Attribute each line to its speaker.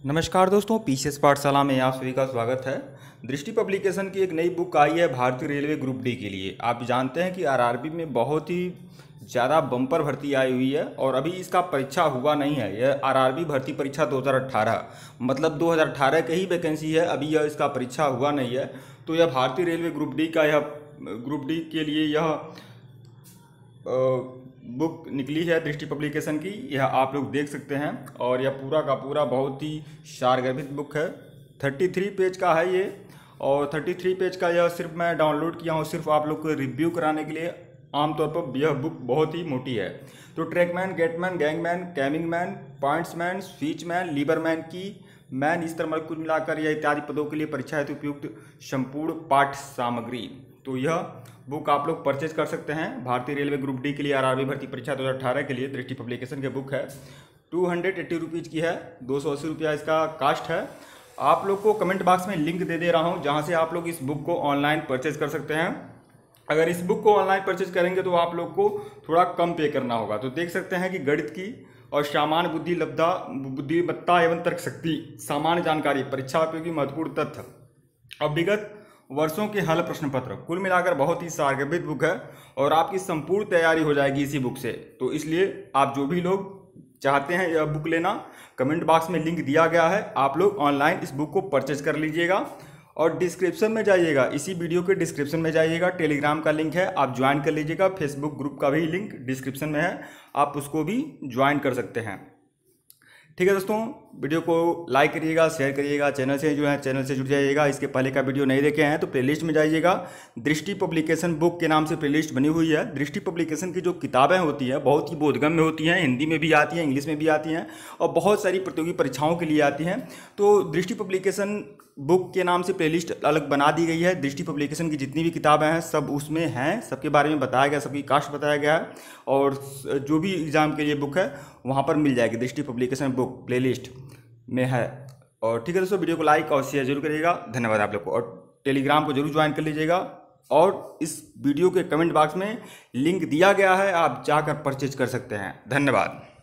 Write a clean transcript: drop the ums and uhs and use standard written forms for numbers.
Speaker 1: नमस्कार दोस्तों, पीसीएस पाठशाला में आप सभी का स्वागत है। दृष्टि पब्लिकेशन की एक नई बुक आई है भारतीय रेलवे ग्रुप डी के लिए। आप जानते हैं कि आरआरबी में बहुत ही ज़्यादा बम्पर भर्ती आई हुई है और अभी इसका परीक्षा हुआ नहीं है। यह आरआरबी भर्ती परीक्षा 2018 मतलब 2018 की ही वैकेंसी है, अभी यह इसका परीक्षा हुआ नहीं है। तो यह भारतीय रेलवे ग्रुप डी का यह ग्रुप डी के लिए यह बुक निकली है दृष्टि पब्लिकेशन की। यह आप लोग देख सकते हैं और यह पूरा का पूरा बहुत ही सारगर्भित बुक है। 33 पेज का है ये और 33 पेज का यह सिर्फ मैं डाउनलोड किया हूँ सिर्फ आप लोग को रिव्यू कराने के लिए। आमतौर पर यह बुक बहुत ही मोटी है। तो ट्रैकमैन, गेटमैन, गैंगमैन, कैमिंगमैन, पॉइंट्समैन, स्विचमैन, लीबरमैन की मैन, इस तरह कुल मिलाकर यह इत्यादि पदों के लिए परीक्षा हेतु उपयुक्त संपूर्ण पाठ्य सामग्री। तो यह बुक आप लोग परचेज कर सकते हैं भारतीय रेलवे ग्रुप डी के लिए। आरआरबी भर्ती परीक्षा 2018 के लिए दृष्टि पब्लिकेशन की बुक है। 280 रुपीज़ की है, 280 रुपया इसका कास्ट है। आप लोग को कमेंट बॉक्स में लिंक दे रहा हूं जहां से आप लोग इस बुक को ऑनलाइन परचेज कर सकते हैं। अगर इस बुक को ऑनलाइन परचेज करेंगे तो आप लोग को थोड़ा कम पे करना होगा। तो देख सकते हैं कि गणित की और सामान्य बुद्धिमत्ता एवं तर्क शक्ति, सामान्य जानकारी, परीक्षा उपयोगी महत्वपूर्ण तथ्य और विगत वर्षों के हल प्रश्न पत्र, कुल मिलाकर बहुत ही सारगर्भित बुक है और आपकी संपूर्ण तैयारी हो जाएगी इसी बुक से। तो इसलिए आप जो भी लोग चाहते हैं यह बुक लेना, कमेंट बॉक्स में लिंक दिया गया है, आप लोग ऑनलाइन इस बुक को परचेज कर लीजिएगा। और डिस्क्रिप्शन में जाइएगा, इसी वीडियो के डिस्क्रिप्शन में जाइएगा, टेलीग्राम का लिंक है, आप ज्वाइन कर लीजिएगा। फेसबुक ग्रुप का भी लिंक डिस्क्रिप्शन में है, आप उसको भी ज्वाइन कर सकते हैं। ठीक है दोस्तों, वीडियो को लाइक करिएगा, शेयर करिएगा, चैनल से जो है चैनल से जुड़ जाइएगा। इसके पहले का वीडियो नहीं देखे हैं तो प्लेलिस्ट में जाइएगा। दृष्टि पब्लिकेशन बुक के नाम से प्लेलिस्ट बनी हुई है। दृष्टि पब्लिकेशन की जो किताबें होती हैं बहुत ही बोधगम्य होती हैं, हिंदी में भी आती हैं, इंग्लिश में भी आती हैं और बहुत सारी प्रतियोगी परीक्षाओं के लिए आती हैं। तो दृष्टि पब्लिकेशन बुक के नाम से प्लेलिस्ट अलग बना दी गई है। दृष्टि पब्लिकेशन की जितनी भी किताबें हैं सब उसमें हैं, सबके बारे में बताया गया, सबकी कास्ट बताया गया है और जो भी एग्ज़ाम के लिए बुक है वहाँ पर मिल जाएगी। दृष्टि पब्लिकेशन बुक प्लेलिस्ट में है। और ठीक है दोस्तों, वीडियो को लाइक और शेयर जरूर करिएगा। धन्यवाद आप लोग को। और टेलीग्राम को जरूर ज्वाइन कर लीजिएगा और इस वीडियो के कमेंट बॉक्स में लिंक दिया गया है, आप जाकर परचेज कर सकते हैं। धन्यवाद।